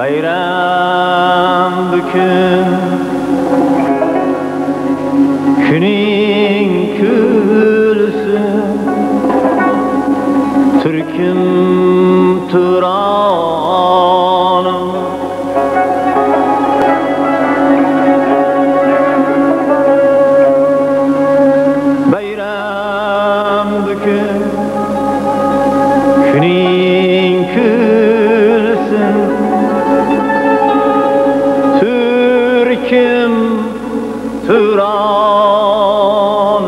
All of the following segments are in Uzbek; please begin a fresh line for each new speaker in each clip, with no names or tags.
bayram bugün Küning külsün Türküm Turanım Bayram bugün Küning külsün Türküm Turanım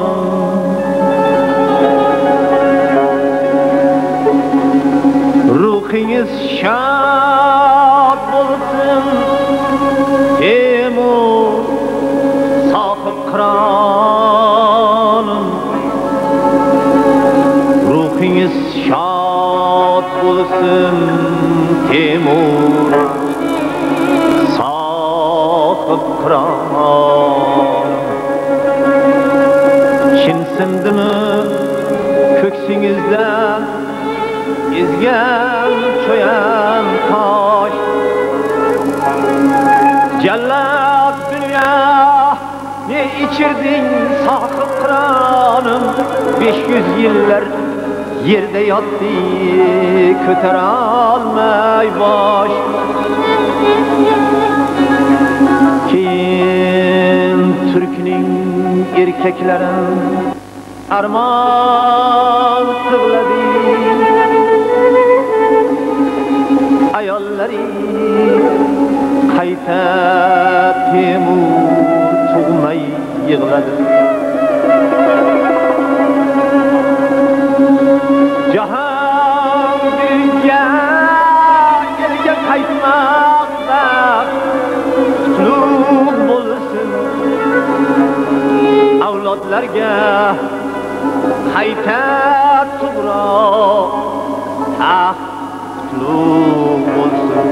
Ruhiniz şad olsun Temur sahip kranım Ruhiniz şad olsun Temur sahip kranım Şinsindi mi köksingizden izgen çoyan taş Cellat dünya ne içirdin sakıp kranım 500 yıllar yerde yattı köter almay baş Kim Türk'nin erkeklerin arman tığladı ayolları qayta Temur tug'may yig'ladi Jahongirga elga qaytmoqda qutlug' bo'lsin avlodlarga qayta tug'roq qutlug' bo'lsin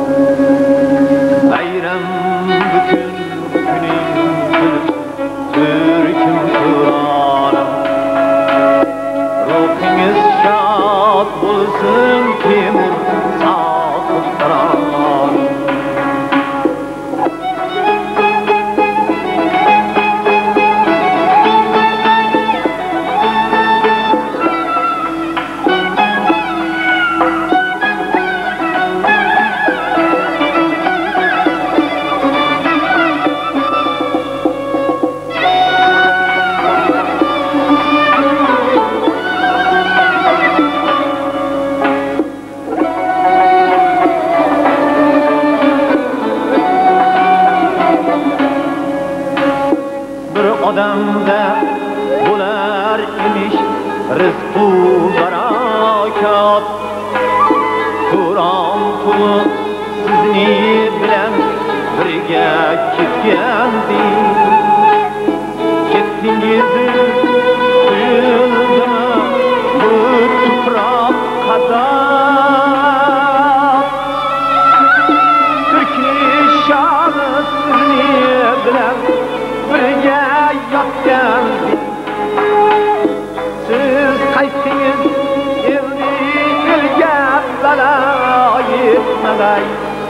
bayram bugün Küning Türküm Turanım Ruhingiz şad bo'lsin Temur sahip kranım odamda bo'lar emish rizqu barokat Turon quli sizni bilan birga ketgandi ketdingiz quyildimi bu tuproq qadar Türkni shoni sizni bilan birga yotgan siz qaytdingiz endi elga balo yetmagay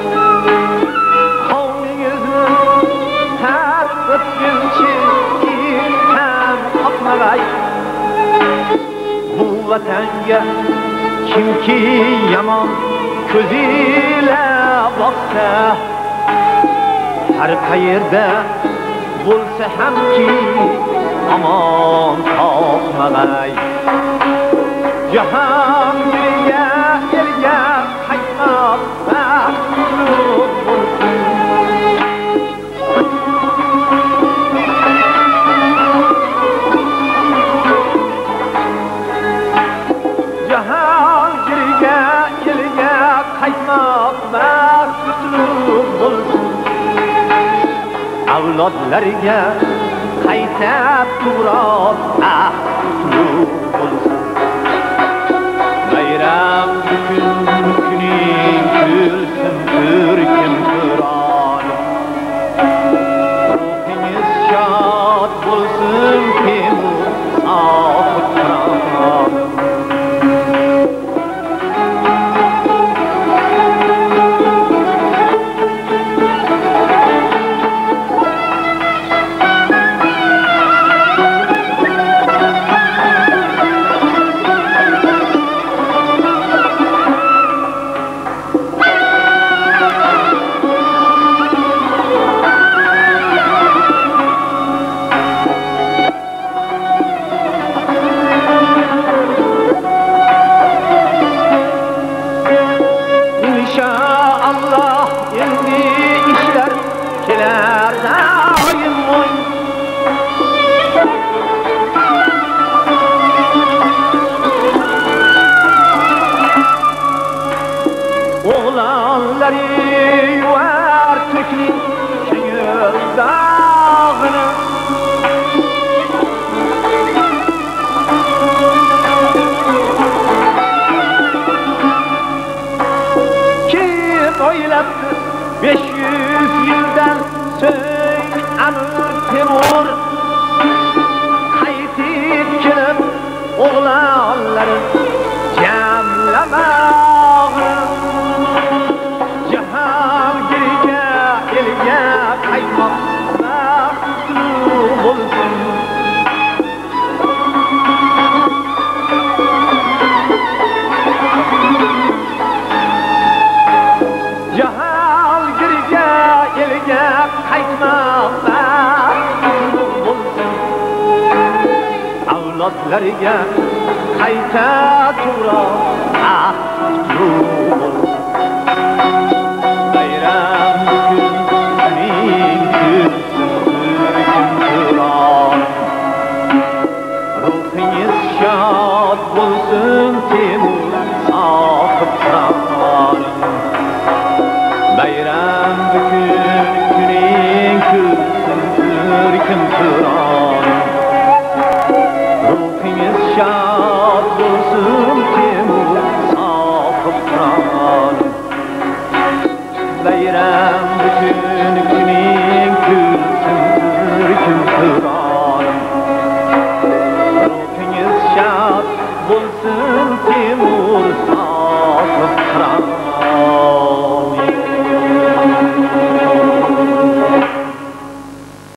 qavmingizni tark etguncha ham qopmagay bu vatanga kimki yomon ko'zila boqsa har qayerda bo'lsa hamki amon topmagay Jahongirga elga qaytmoqda qutlug' bo'lsin Jahongirga elga qaytmoqda qutlug' bo'lsin avlodlarga qayta turoq qutlug' bo'lsin bayram bugün Küning külsün Türküm Turanım ruhingiz shod bo'lsin Temur sahip kranım Allatları var Türk'ün şehir dağını. Kim oylattı 500 yıldan so'ng Anı Temur qaytib kelib o'g'lonlarin jamlamog'i. Jahongirga elga qaytmoq baxtli bo'lsin. Jahongirga elga qaytmoq baxtli bo'lsin. Avlodlariga qayta turib baxtli bo'lsin. Bayram kuning kulsin turon. Ruhingiz shod bo'lsin Temur sohib qironim. Bayram kuning kulsin turon. Ruhingiz shod bo'lsin Temur sohib qironim. Bayram kuning kulsin turon.